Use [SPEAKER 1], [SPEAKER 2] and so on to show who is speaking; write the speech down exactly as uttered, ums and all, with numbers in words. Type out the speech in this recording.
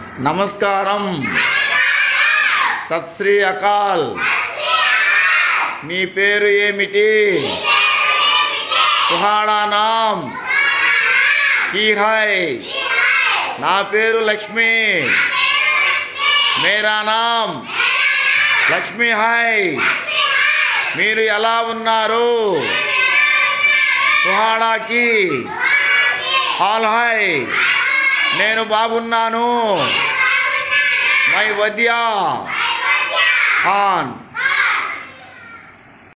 [SPEAKER 1] నమస్కారం, సత్ శ్రీ అకాల్. మీ పేరు ఏమిటి? తుహాడా నామ్ కీ హై? నా పేరు లక్ష్మి. మేరా నామ్ లక్ష్మి హై. మీరు ఎలా ఉన్నారు? తుహాడాకి హాల్ హై. నేను బాగున్నాను. మై వద్యా ఖాన్.